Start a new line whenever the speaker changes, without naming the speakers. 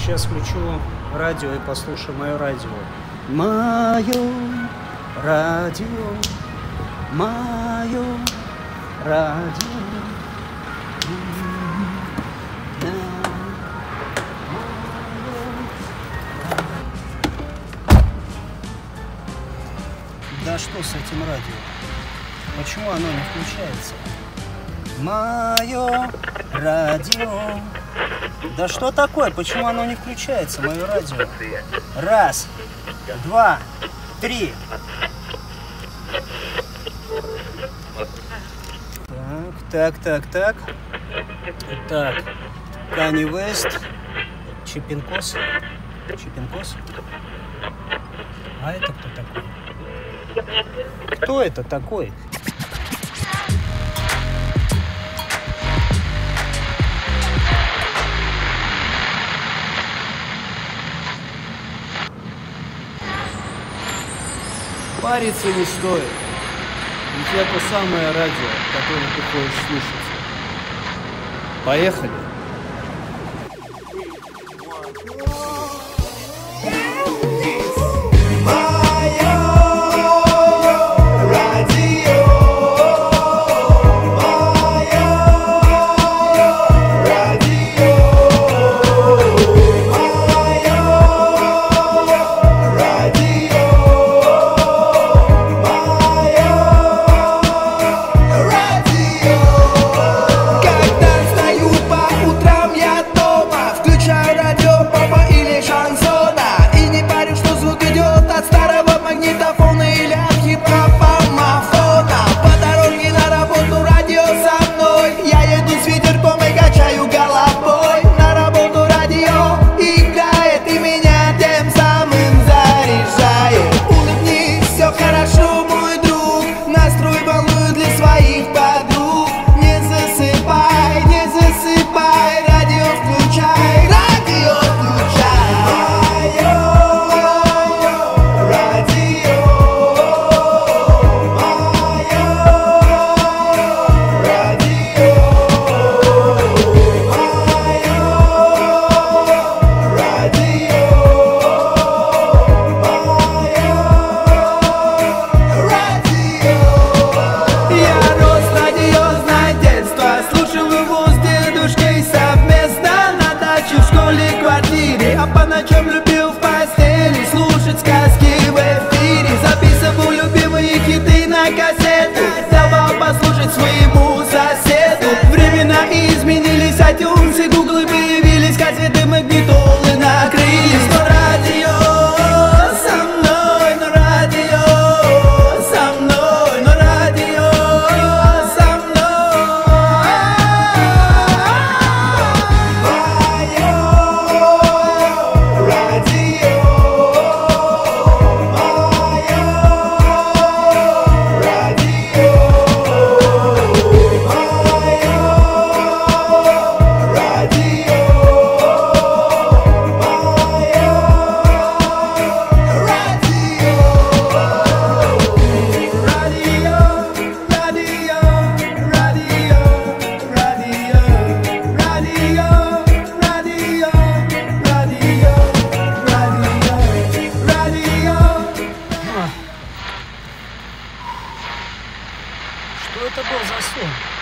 Сейчас включу радио и послушаю мое радио. Мое радио, мое радио. Да что с этим радио? Почему оно не включается? Мое радио. Да что такое? Почему оно не включается, мое радио? Раз, два, три. Так. Так. Канье Уэст. Чипинкос. А это кто такой? Кто это такой?
Париться не стоит, ведь это самое радио, которое ты хочешь слушать. Поехали!
Что это был за сон?